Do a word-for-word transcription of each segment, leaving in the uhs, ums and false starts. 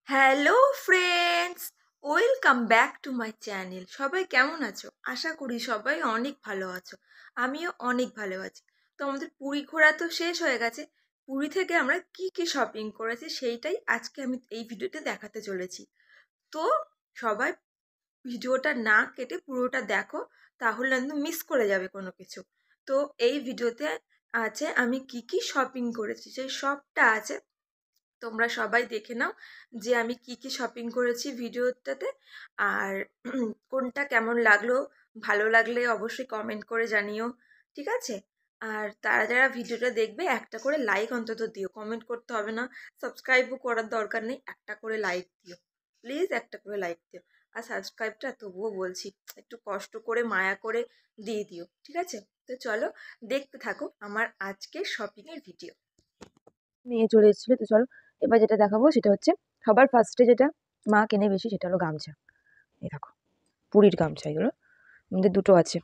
Hello friends, welcome back to my channel. সবাই কেমন আছো? আশা করি সবাই অনেক ভালো আছো। আমিও অনেক ভালো আছি। তো আমাদের পুরী ঘোরা তো শেষ হয়ে গেছে। পুরী থেকে আমরা কি কি শপিং করেছি সেইটাই আজকে আমি এই ভিডিওতে দেখাতে চলেছি। তো সবাই ভিডিওটা না কেটে পুরোটা দেখো, তাহলে কিন্তু মিস করে যাবে কোনো কিছু। তো এই ভিডিওতে আছে আমি কি কি শপিং করেছি, সেই সবটা আছে। তোমরা সবাই দেখে নাও যে আমি কি কি শপিং করেছি ভিডিওটাতে। আর কোনটা কেমন লাগলো, ভালো লাগলে অবশ্যই কমেন্ট করে জানিও, ঠিক আছে? আর তারা যারা ভিডিওটা দেখবে একটা করে লাইক অন্তত দিও, কমেন্ট করতে হবে না, সাবস্ক্রাইবও করার দরকার নেই, একটা করে লাইক দিও, প্লিজ একটা করে লাইক দিও। আর সাবস্ক্রাইবটা তবুও বলছি একটু কষ্ট করে মায়া করে দিয়ে দিও, ঠিক আছে? তো চলো দেখতে থাকো আমার আজকের শপিংয়ের ভিডিও। মেয়ে চলে এসেছিলো, তো চলো এবার যেটা দেখাবো সেটা হচ্ছে সবার ফার্স্টে যেটা মা কেনে বেশি সেটা হলো গামছা। এই দেখো পুরীর গামছা, এগুলো আমাদের দুটো আছে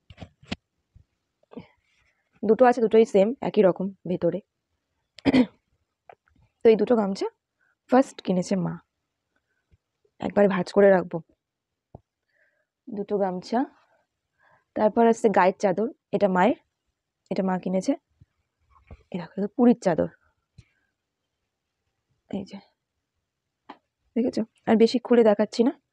দুটো আছে দুটোই সেম একই রকম ভেতরে। তো এই দুটো গামছা ফার্স্ট কিনেছে মা, একবার ভাঁজ করে রাখবো দুটো গামছা। তারপর আসছে গায়ের চাদর, এটা মায়ের, এটা মা কিনেছে। এই দেখো এটা পুরীর চাদর, এই যে দেখেছো? আর বেশি খুলে দেখাচ্ছি না,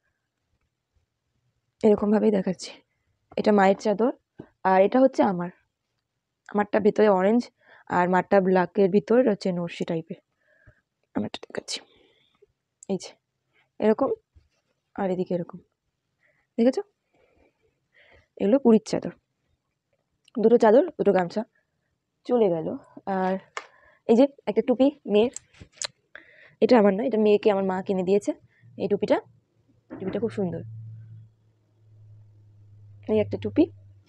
এরকম ভাবেই দেখাচ্ছি। এটা মায়ের চাদর, আর এটা হচ্ছে আমার আমারটা ভেতরে অরেঞ্জ আর মারটা ব্ল্যাকের ভিতর হচ্ছে নরসি টাইপের। আমারটা দেখাচ্ছি, এই যে এরকম, আর এদিকে এরকম, দেখেছো? এগুলো পুরীর চাদর, দুটো চাদর দুটো গামছা চলে গেল। আর এই যে একটা টুপি মেয়ের, এটা আমার না, এটা মেয়েকে আমার মা কিনে দিয়েছে। এই টুপিটা টুপিটা খুব সুন্দর, এই একটা টুপি।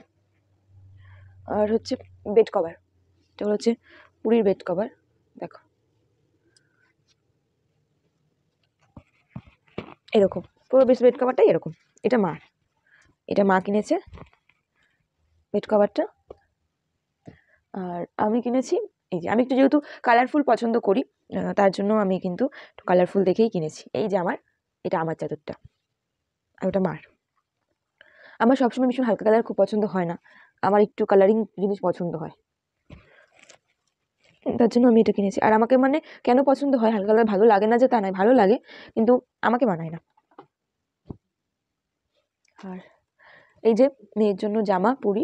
আর হচ্ছে বেড কভার, এটা হচ্ছে পুরীর বেড কভার, দেখো এরকম পুরো বেশ বেড কভারটাই এরকম। এটা মার, এটা মা কিনেছে বেড কভারটা। আর আমি কিনেছি এই যে, আমি একটু যেহেতু কালারফুল পছন্দ করি, তার জন্য আমি কিন্তু একটু কালারফুল দেখেই কিনেছি। এই যে আমার, এটা আমার চাদরটা, আর ওটা মার। আমার সবসময় ভীষণ হালকা কালার খুব পছন্দ হয় না, আমার একটু কালারিং জিনিস পছন্দ হয়, তার জন্য আমি এটা কিনেছি। আর আমাকে মানে কেন পছন্দ হয়, হালকা কালার ভালো লাগে না যে তা নয়, ভালো লাগে, কিন্তু আমাকে মানায় না। আর এই যে মেয়ের জন্য জামা পুরীর,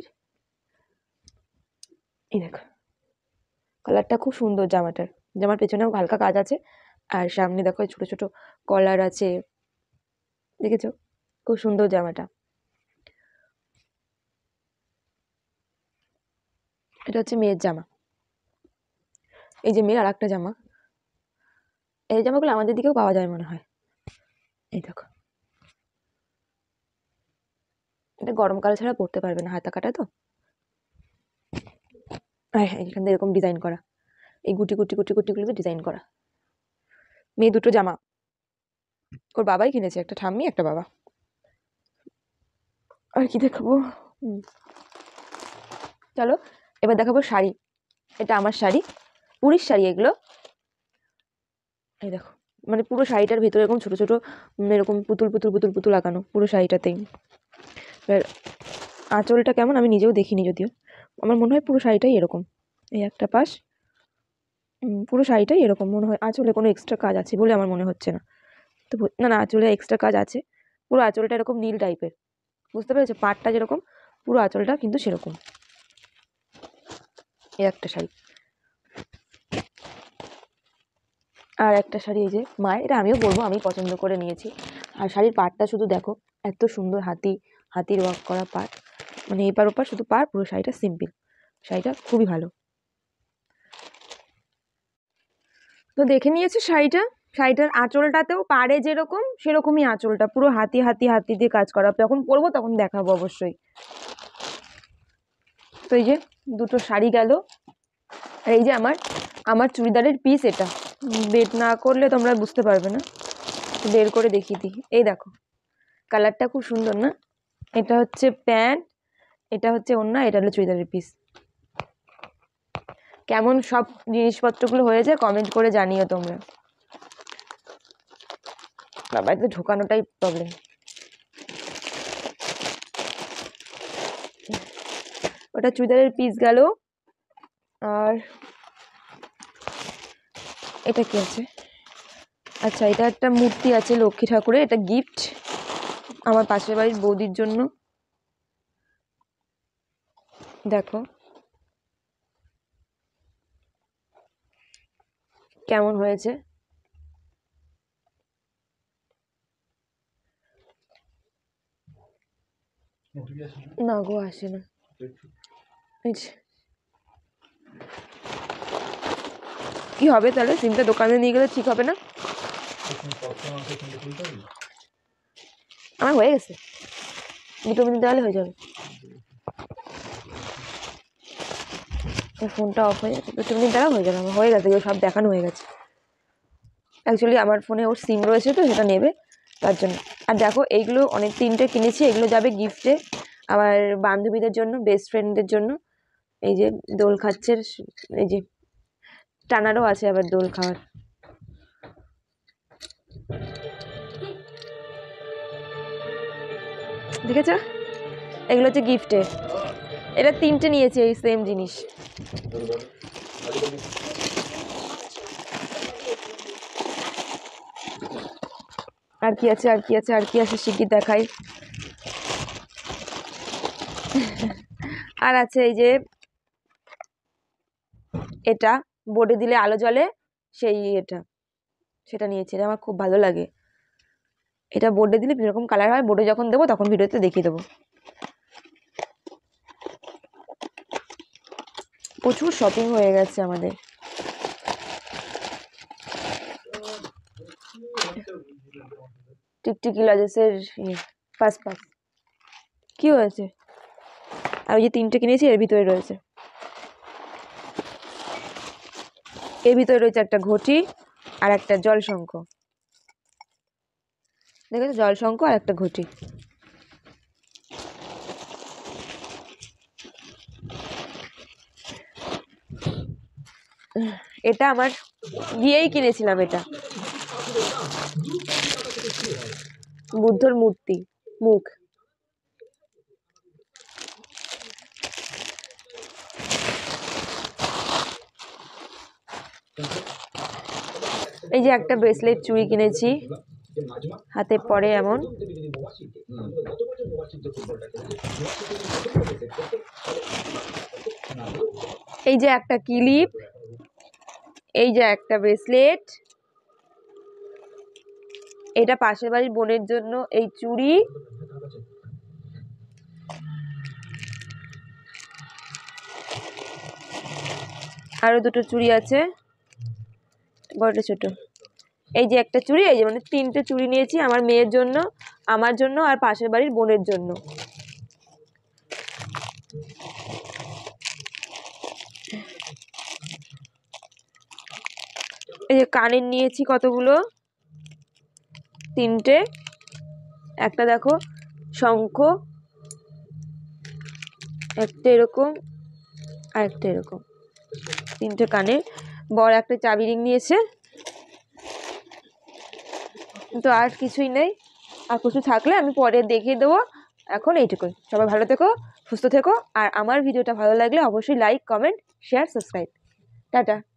এই দেখো কালারটা খুব সুন্দর জামাটার, জামার পেছনেও হালকা কাজ আছে, আর সামনে দেখো ছোট ছোট কলার আছে, দেখেছো? খুব সুন্দর জামাটা। এটা হচ্ছে মেয়ের জামা। এই যে মেয়ের আর একটা জামা, এই জামাগুলো আমাদের দিকেও পাওয়া যায় মনে হয়। এই দেখো, এটা গরমকাল ছাড়া পরতে পারবে না, হাতা কাটা তো। হ্যাঁ, এখান থেকে এরকম ডিজাইন করা, এই গুটি গুটি গুটি গুটিগুলোতে ডিজাইন করা। মেয়ে দুটো জামা ওর বাবাই কিনেছে, একটা ঠাম্মি একটা বাবা। আর কি দেখাবো, চলো এবার দেখাবো শাড়ি। এটা আমার শাড়ি, পুরীর শাড়ি এগুলো। এই দেখো মানে পুরো শাড়িটার ভেতরে এরকম ছোট ছোট এরকম পুতুল পুতুল পুতুল পুতুল আঁকানো পুরো শাড়িটাতেই। এবার আঁচলটা কেমন আমি নিজেও দেখিনি, যদিও আমার মনে হয় পুরো শাড়িটাই এরকম। এই একটা পাশ, পুরো শাড়িটাই এরকম মনে হয়, আঁচলে কোনো এক্সট্রা কাজ আছে বলে আমার মনে হচ্ছে না। তো না না, আঁচলে এক্সট্রা কাজ আছে, পুরো আঁচলটা এরকম নীল টাইপের, বুঝতে পেরেছো? পাটটা যেরকম পুরো আঁচলটা কিন্তু সেরকম। এই একটা শাড়ি, আর একটা শাড়ি এই যে মায়ের, এটা আমিও পরবো, আমি পছন্দ করে নিয়েছি। আর শাড়ির পাটটা শুধু দেখো, এত সুন্দর হাতি হাতির ওয়ার্ক করা পাট, মানে এপার ওপার শুধু পাড়, পুরো শাড়িটা সিম্পল, শাড়িটা খুবই ভালো। তো দেখে নিয়েছে শাড়িটা, শাড়িটার আঁচলটাতেও পাড়ে যেরকম সেরকমই আঁচলটা, পুরো হাতি হাতি হাতি দিয়ে কাজ করা। যখন পরবো তখন দেখাবো অবশ্যই। তো এই যে দুটো শাড়ি গেল। আর এই যে আমার আমার চুড়িদারের পিস, এটা বের না করলে তোমরা বুঝতে পারবে না, বের করে দেখিয়ে দিই। এই দেখো কালারটা খুব সুন্দর না? এটা হচ্ছে প্যান্ট, এটা হচ্ছে ওড়না, এটা হলো চুড়িদারের পিস। কেমন সব জিনিসপত্রগুলো হয়েছে কমেন্ট করে জানিও তোমরা। বাবা তো ঢোকানোটাই প্রবলেম। ওটা চুড়িদারের পিস গেল। আর এটা কি আছে? আচ্ছা, এটা একটা মূর্তি আছে লক্ষ্মী ঠাকুরের, এটা গিফট আমার পাশের বাড়ির বৌদির জন্য। দেখো কেমন হয়েছে। না গো, আসে না। কি হবে তাহলে? সিমটা দোকানে নিয়ে গেলে ঠিক হবে না? আমার হয়ে গেছে, দুটো মিনিট তাহলে হয়ে যাবে। ফোনটা অফ হয়ে যাচ্ছে, দুটো মিনিট দ্বারা হয়ে যাবে। আমার হয়ে গেছে, সব দেখানো হয়ে গেছে। অ্যাকচুয়ালি আমার ফোনে ওর সিম রয়েছে তো, সেটা নেবে তার জন্য। আর দেখো এইগুলো অনেক তিনটে কিনেছি, এগুলো যাবে গিফটে আমার বান্ধবীদের জন্য, বেস্ট ফ্রেন্ডদের জন্য। এই যে দোল খাচ্ছে, এই যে টানারও আছে আবার দোল খাওয়ার। দেখেছ, এগুলো হচ্ছে গিফটে। এটা তিনটে নিয়েছি এই সেম জিনিস। আর কি আছে আর কি আছে আর কি আছে শিগগির দেখাই। আর আছে এই যে এটা বোর্ডে দিলে আলো জ্বলে, সেই এটা, সেটা নিয়েছি। এটা আমার খুব ভালো লাগে। এটা বোর্ডে দিলে যেরকম কালার হয়, বোর্ডে যখন দেবো তখন ভিডিওতে দেখিয়ে দেবো। প্রচুর শপিং হয়ে গেছে আমাদের। টিকটিকি লজেসের পাস পাস কি হয়েছে? আর ওই যে তিনটে কিনেছি এর ভিতরে রয়েছে, এর ভিতরে রয়েছে একটা ঘটি আর একটা জল শঙ্খ। দেখেছো, জল শঙ্খ আর একটা ঘটি। এটা আমার গিয়েই কিনেছিলাম। এটা বুদ্ধর মূর্তি, মুখ। এই যে একটা ব্রেসলেট চুড়ি কিনেছি, হাতে পরে এমন। এই যে একটা ক্লিপ, এই যে একটা ব্রেসলেট। এটা পাশের বাড়ির বোনের জন্য এই চুড়ি। আরো দুটো চুড়ি আছে, বড় ছোট। এই যে একটা চুড়ি, এই যে মানে তিনটে চুড়ি নিয়েছি আমার মেয়ের জন্য, আমার জন্য আর পাশের বাড়ির বোনের জন্য। এই যে কানের নিয়েছি কতগুলো, তিনটে। একটা দেখো শঙ্খ, একটা এরকম আর একটা এরকম, তিনটে কানের। বড় একটা চাবি রিং নিয়েছে। তো আর কিছুই নেই, আর কিছু থাকলে আমি পরে দেখিয়ে দেবো। এখন এইটুকুই। সবাই ভালো থেকো, সুস্থ থেকো। আর আমার ভিডিওটা ভালো লাগলে অবশ্যই like, comment, share, subscribe. Tata.